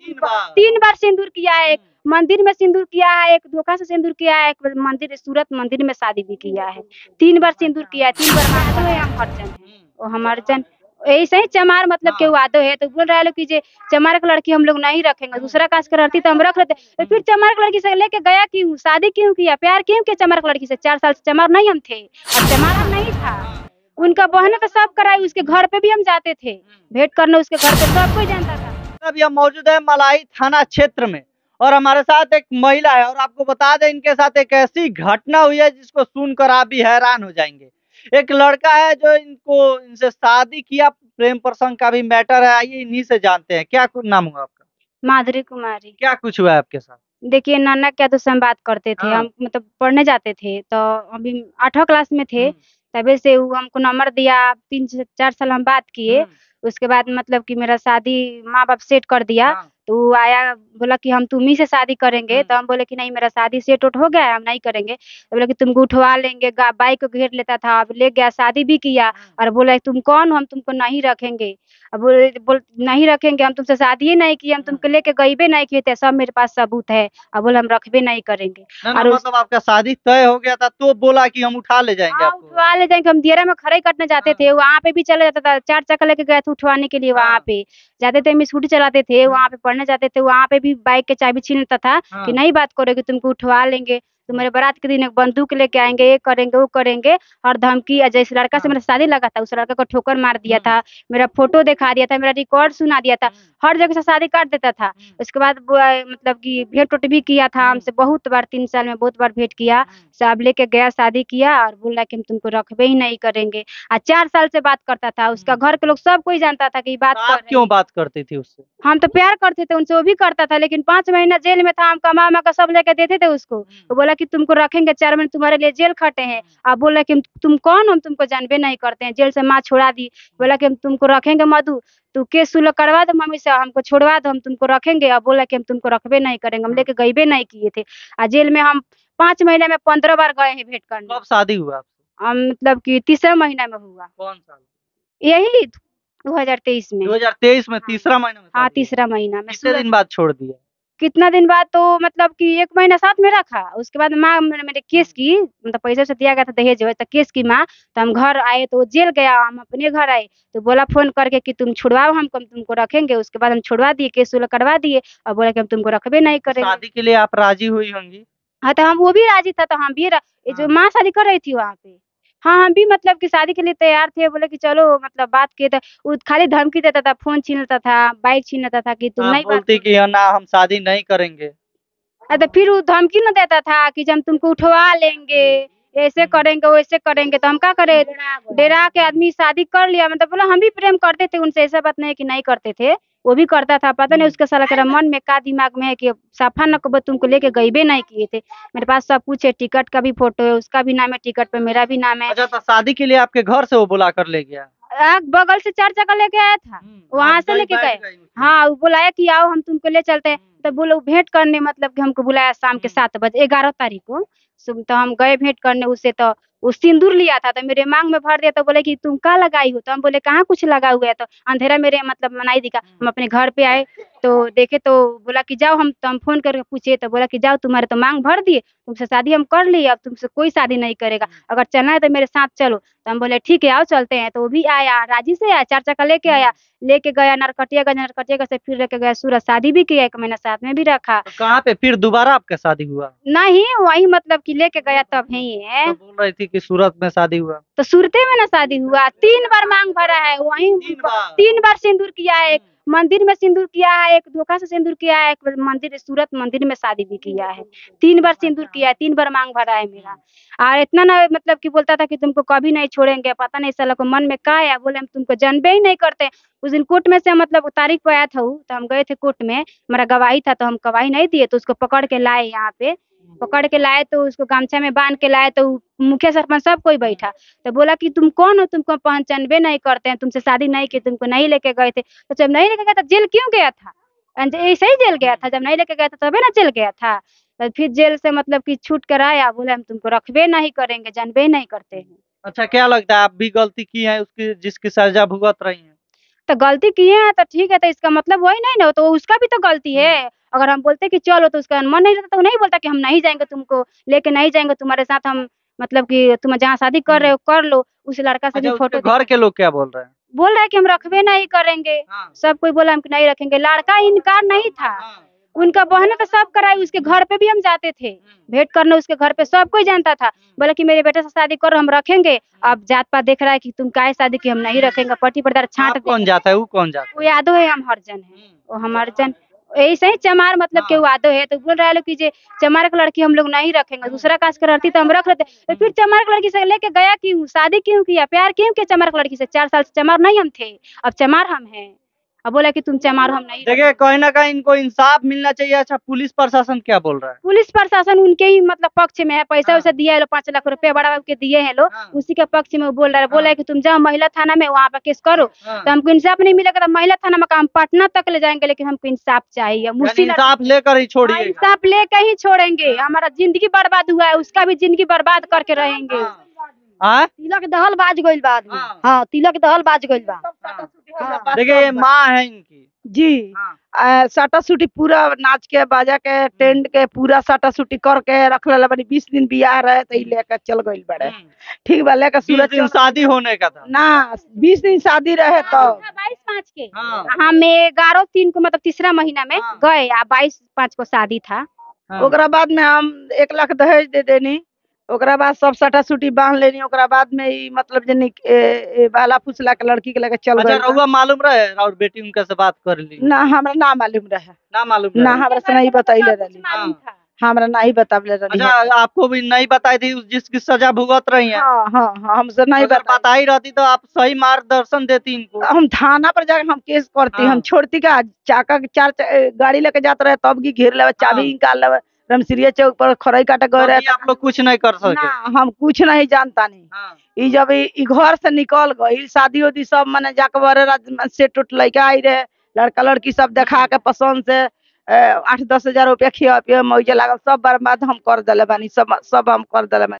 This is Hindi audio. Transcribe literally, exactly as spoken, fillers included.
तीन बार सिंदूर किया है, एक मंदिर में सिंदूर किया है, एक धोखा से सिंदूर किया है, एक मंदिर सूरत मंदिर में शादी भी किया है। तीन बार सिंदूर किया है, तीन बार वादो है हम हरजन है। वो हम हरजन ऐसे ही चमार मतलब के वादो है, तो बोल रहा है लोग कि जे चमार की लड़की हम लोग नहीं रखेंगे, दूसरा कास्ट का रहती तो हम रख लेते। तो फिर चमार की लड़की से लेके गया क्यों? शादी क्यों किया? प्यार क्यों किया चमार की लड़की से? चार साल से चमार नहीं हम थे और चमार हम नहीं था। उनका बहन तो सब कराई, उसके घर पे भी हम जाते थे भेंट करने, उसके घर पे सब कोई जानता था। अब हम मौजूद है मलाई थाना क्षेत्र में और हमारे साथ एक महिला है और आपको बता दें इनके साथ एक ऐसी घटना हुई है जिसको सुनकर आप भी हैरान हो जाएंगे। एक लड़का है जो इनको इनसे शादी किया, प्रेम प्रसंग का भी मैटर है, आइए इन्हीं से जानते हैं। क्या कुछ नाम हुआ आपका? माधुरी कुमारी। क्या कुछ हुआ है आपके साथ? देखिए नाना क्या तो हम बात करते थे, हम मतलब पढ़ने जाते थे तो अभी आठवीं क्लास में थे, तभी से वो हमको नंबर दिया, तीन से चार साल हम बात किए। उसके बाद मतलब कि मेरा शादी माँ बाप सेट कर दिया, तो वो आया बोला कि हम तुम्ही से शादी करेंगे, तो हम बोले कि नहीं मेरा शादी सेट उट हो गया है, हम नहीं करेंगे। तो बोले कि तुमको उठवा लेंगे, बाइक को घेर लेता था, अब ले गया, शादी भी किया और बोला तुम कौन हो, हम तुमको नहीं रखेंगे। अब बोले बोल नहीं रखेंगे, हम तुमसे शादी ही नहीं की, हम तुमको लेके गईबे नहीं किए थे, सब मेरे पास सबूत है। अब बोले हम रखबे नहीं करेंगे। ना, ना, और मतलब आपका शादी तय हो गया था तो बोला कि हम उठा ले जाएंगे आपको? उठवा ले जाएंगे, हम दियरा में खड़ाई कटने जाते थे, वहाँ पे भी चला जाता था, चार चक्कर लेके गए थे उठवाने के लिए। वहाँ पे जाते थे, हम स्कूटी चलाते थे, वहाँ पे पढ़ने जाते थे, वहाँ पे भी बाइक के चाबी छीन लेता था कि नहीं बात करोगे तुमको उठवा लेंगे, तुम्हारे बारात के दिन एक बंदूक लेके आएंगे, ये करेंगे वो करेंगे और धमकी। जैसे लड़का से मेरा शादी लगा था, उस लड़का को ठोकर मार दिया था, मेरा फोटो दिखा दिया था, मेरा रिकॉर्ड सुना दिया था, हर जगह से शादी कर देता था। उसके बाद मतलब कि भेंट उट भी किया था हमसे बहुत बार, तीन साल में बहुत बार भेंट किया, सब लेके गया, शादी किया और बोला कि हम तुमको रखबे ही नहीं करेंगे। और चार साल से बात करता था, उसका घर के लोग सब कोई जानता था कि बात आप क्यों बात करती थी उससे? हम तो प्यार करते थे उनसे, वो भी करता था, लेकिन पांच महीना जेल में था, हम कमा उमा का सब लेके देते थे उसको। तो बोला कि तुमको रखेंगे, चार महीने तुम्हारे लिए जेल खटे हैं। आप बोला कि तुम कौन हो, हम तुमको जानबे नहीं करते हैं। जेल से माँ छोड़ा दी, बोला कि हम तुमको रखेंगे मधु, तू केस सुलह करवा दो मम्मी से, हमको छोड़वा दो, हम तुमको रखेंगे। अब बोला कि हम तुमको रखबे नहीं करेंगे, हम लेके गईबे नहीं किए थे। और जेल में हम पांच महीने में पंद्रह बार गए हैं भेंट करने। कब शादी हुआ? हम मतलब कि तीसरा महीना में हुआ। कौन साल? यही दो हजार तेईस में। दो हजार तेईस में तीसरा महीना में? हाँ तीसरा महीना में। कितने दिन बाद छोड़ दिया? कितना दिन बाद तो मतलब कि एक महीना साथ में रखा, उसके बाद माँ मेरे केस की, मतलब पैसे से दिया गया था दहेज तो केस की माँ, तो हम घर आए तो वो जेल गया, हम अपने घर आए तो बोला फोन करके कि तुम छुड़वाओ हमको, हम तुमको रखेंगे। उसके बाद हम छुड़वा दिए, केस सुलह करवा दिए और बोला कि हम तुमको रखबे नहीं करेंगे। शादी के लिए आप राजी हुई होंगी? हाँ तो हम वो भी राजी था, तो हम भी जो माँ शादी कर रही थी वहाँ पे, हाँ हम भी मतलब कि शादी के लिए तैयार थे। बोले कि चलो मतलब बात किए, तो वो खाली धमकी देता था, फोन छीन लेता था, बाइक छीन लेता था कि तुम नहीं बोलती कि ना हम शादी नहीं करेंगे। तो फिर वो धमकी न देता था कि हम तुमको उठवा लेंगे, ऐसे करेंगे वैसे करेंगे। तो हम क्या करे, डेरा के आदमी शादी कर लिया, मतलब बोला हम भी प्रेम करते थे उनसे, ऐसा बात नहीं कि नहीं करते थे, वो भी करता था। पता नहीं उसके साला तेरा मन में का दिमाग में है कि साफा न को तुमको लेके गईबे नहीं किए थे। मेरे पास सब कुछ है, टिकट का भी फोटो है, उसका भी नाम है टिकट पे, मेरा भी नाम है। अच्छा तो शादी के लिए आपके घर से वो बुला कर ले गया? बगल से चार चक्कर लेके आया था, वहां से लेके गए। हाँ वो बुलाया कि आओ हम तुमको ले चलते हैं, तो बोलो भेंट करने, मतलब कि हमको बुलाया शाम के सात बजे ग्यारह तारीख को। तो हम गए भेंट करने उससे, तो वो सिंदूर लिया था तो मेरे मांग में भर दिया। तो बोले कि तुम क्या लगाई हो, तो हम बोले कहाँ कुछ लगा हुआ है, तो अंधेरा मेरे मतलब मनाई दिखा। हम अपने घर पे आए तो देखे, तो बोला कि जाओ, हम तो हम फोन करके पूछे तो बोला कि जाओ तुम्हारे तो मांग भर दिए, तुमसे शादी हम कर लिए, अब तुमसे कोई शादी नहीं करेगा, अगर चलना है तो मेरे साथ चलो। तो हम बोले ठीक है आओ चलते हैं। तो वो भी आया, राजी से आया, चार चक्का लेके आया, लेके गया नरकटियागंज, नरकटियागंज से फिर लेके गया सूरत, शादी भी किया, एक महीना साथ में भी रखा। तो कहाँ पे फिर दोबारा आपका शादी हुआ? नहीं वही मतलब कि लेके गया तब ही है। तो बोल रही थी कि सूरत में शादी हुआ। तो सूरते में ना शादी हुआ, तीन बार मांग भरा है वही, तीन बार तीन बार सिंदूर किया है, एक मंदिर में सिंदूर किया है, एक धोखा से सिंदूर किया है, एक मंदिर सूरत मंदिर में शादी भी किया है। तीन बार सिंदूर किया है, तीन बार मांग भरा है मेरा। और इतना ना मतलब कि बोलता था कि तुमको कभी नहीं छोड़ेंगे, पता नहीं साला को मन में क्या है, बोले हम तुमको जानबे ही नहीं करते। उस दिन कोर्ट में से मतलब तारीख पे आया था वो, तो हम गए थे कोर्ट में, मेरा गवाही था, तो हम गवाही नहीं दिए, तो उसको पकड़ के लाए, यहाँ पे पकड़ के लाए, तो उसको गमछा में बांध के लाए, तो मुखिया सरपंच सब कोई बैठा। तो बोला कि तुम कौन हो, तुमको पहचानबे नहीं करते हैं, तुमसे शादी नहीं की, तुमको नहीं लेके गए थे। तो जब नहीं लेके गया था जेल क्यों गया था, ऐसे ही जेल गया था, जब नहीं लेके गया था तबे ना जेल गया था। तो फिर जेल से मतलब कि छूट कर आया, बोले हम तुमको रखबे नहीं करेंगे, जानबे नहीं करते हैं। अच्छा क्या लगता है आप भी गलती की है उसकी, जिसकी सजा भुगत रही है? तो गलती किए हैं तो ठीक है, तो इसका मतलब वही नहीं ना, तो उसका भी तो गलती है। अगर हम बोलते कि चलो तो उसका मन नहीं रहता, तो वो नहीं बोलता कि हम नहीं जाएँगे, तुमको लेके नहीं जाएँगे, तुम्हारे साथ हम मतलब कि तुम जहाँ शादी कर रहे हो कर लो। उस लड़का से भी अच्छा, फोटो उसके घर के लोग क्या बोल रहे हैं? बोल रहा है कि हम रखबे नहीं करेंगे। हाँ। सब कोई बोला हम नहीं रखेंगे। लड़का इनकार नहीं था। हाँ। उनका बहन तो सब कराई, उसके घर पे भी हम जाते थे भेंट करने, उसके घर पे सब कोई जानता था। बोला कि मेरे बेटे से शादी करो, हम रखेंगे। अब जात पात देख रहा है कि तुम काहे शादी की, हम नहीं रखेंगे, पट्टी पटदार छांट आप कौन देंगे। जाता है, वो कौन जाता वो यादव है, हम हरिजन है। वो हम हरिजन ऐसे ही चमार मतलब के यादव है, तो बोल रहा है लोग कि जे चमार की लड़की हम लोग नहीं रखेंगे, दूसरा कास्ट की रहती तो हम रख लेते। तो फिर चमार की लड़की से लेके गया क्यों, शादी क्यों किया, प्यार क्यों किया चमार की लड़की से? चार साल से चमार नहीं हम थे, अब चमार हम हैं। अब बोला कि तुम चमार हम नहीं देखिए, कहीं ना कहीं इनको इंसाफ मिलना चाहिए। अच्छा, पुलिस प्रशासन क्या बोल रहा है? पुलिस प्रशासन उनके ही मतलब पक्ष में है। पैसा हाँ। वैसा दिया है, पाँच लाख रुपए बड़ा बाबू के दिए हैं लोग, हाँ। उसी के पक्ष में वो बोल रहा है। बोला है कि तुम जाओ महिला थाना में, वहाँ पर केस करो। हाँ। तो हमको इंसाफ नहीं मिलेगा तो महिला थाना में काम पटना तक ले जाएंगे, लेकिन हमको इंसाफ चाहिए। यानी मुसी लड़का- इंसाफ लेकर ही हाँ, छोड़िएगा। इंसाफ लेकर ही छोड़ेंगे। हमारा जिंदगी बर्बाद हुआ है, उसका भी जिंदगी बर्बाद करके रहेंगे। हाँ? तिलक दहल बाज गइल बा आदमी। हाँ। हाँ, तिलक दहल बाज गइल बा। हाँ। देखिए, ये माँ है इनकी। जी हाँ। आ, साटा सूटी पूरा नाच के बाजा के टेंट के पूरा साटा सूटी करके रख ले बनी। बीस दिन बियाह रहे तो लेकर चल गइल बड़े। ठीक बा, लेकर बीस सूरज दिन शादी होने का था। ना बीस दिन शादी रहे तो बाईस पाँच के हाँ। हम ग्यारह तीन को मतलब तीसरा महीना में हाँ। गए, आ बाईस पाँच को शादी था। हाँ। ओकरा बाद में हम एक लाख दहेज दे देनी। ओकरा बाद सब साटा सूटी बांध लेनी। ओकरा बाद में ई मतलब जनी ए, ए, बाला फुसला के लड़की के लेके चल अच्छा, गइल बा। रहुआ मालूम रहे और बेटी उनका से बात कर ली? ना हमरा ना मालूम रहे, ना मालूम ना रहे? हमरा से नहीं बतैले रहली, मालूम था। हमरा नहीं बतावले रहली। अच्छा, आपको भी नहीं बताई थी उस जिसकी सजा भुगत रही है? हाँ हाँ हाँ, हमसे नहीं अगर बता। बताई रहती तो आप सही मार्गदर्शन देती इनको। हम थाना पर जाकर हम केस करती। हाँ। हम छोड़ती का चाका के चार च- गाड़ी लेके जाते रहे, तब की घेर लेवे, चाबी हाँ। निकाल लेवे। रमसिरिया चौक पर खरई काटे गए रहे। तभी आप लोग कुछ नहीं कर सके? ना, हम कुछ नहीं जानता नहीं। हाँ। ई जब ई ई घर से निकल गई, शादी उदी सब मने जाके बड़े रात से टूट लड़का आई रहे, लड़का लड़की सब देखा के पसंद से अ, आठ दस हजार रुपया खिया पिया मौजे लागल, सब बर्बाद हम कर दिले बानी। सब सब हम कर दिले बानी।